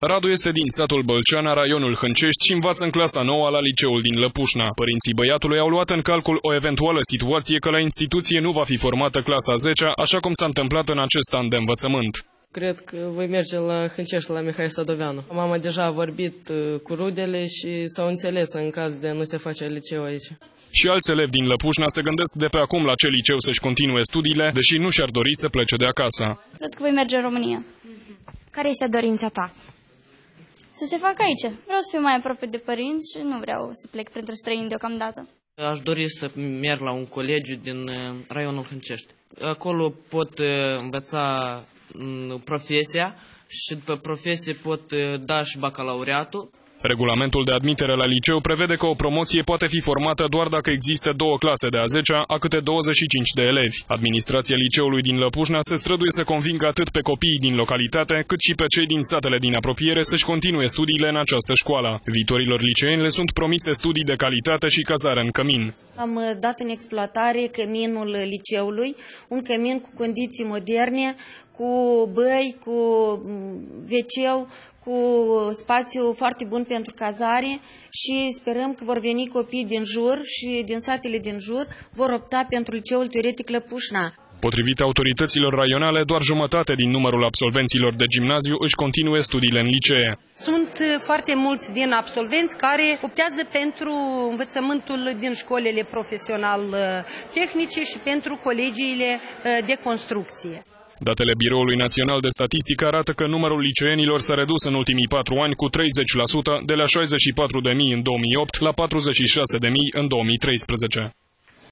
Radu este din satul Bălceana, raionul Hâncești și învață în clasa 9 la liceul din Lăpușna. Părinții băiatului au luat în calcul o eventuală situație că la instituție nu va fi formată clasa 10-a, așa cum s-a întâmplat în acest an de învățământ. Cred că voi merge la Hâncești, la Mihai Sadoveanu. Mama deja a vorbit cu rudele și s-au înțeles în caz de nu se face liceu aici. Și alți elevi din Lăpușna se gândesc de pe acum la ce liceu să-și continue studiile, deși nu și-ar dori să plece de acasă. Cred că voi merge în România. Care este dorința ta? Să se facă aici. Vreau să fiu mai aproape de părinți și nu vreau să plec printre străini deocamdată. Aș dori să merg la un colegiu din raionul Hâncești. Acolo pot învăța profesia și după profesie pot da și bacalaureatul. Regulamentul de admitere la liceu prevede că o promoție poate fi formată doar dacă există două clase de a 10-a, a câte 25 de elevi. Administrația liceului din Lăpușna se străduie să convingă atât pe copiii din localitate, cât și pe cei din satele din apropiere să-și continue studiile în această școală. Viitorilor liceeni le sunt promise studii de calitate și cazare în cămin. Am dat în exploatare căminul liceului, un cămin cu condiții moderne, cu băi, cu WC-ul, cu spațiu foarte bun pentru cazare și sperăm că vor veni copii din jur și din satele din jur vor opta pentru liceul teoretic Lăpușna. Potrivit autorităților raionale, doar jumătate din numărul absolvenților de gimnaziu își continue studiile în licee. Sunt foarte mulți din absolvenți care optează pentru învățământul din școlile profesional-tehnice și pentru colegiile de construcție. Datele Biroului Național de Statistică arată că numărul liceenilor s-a redus în ultimii 4 ani cu 30%, de la 64.000 în 2008 la 46.000 în 2013.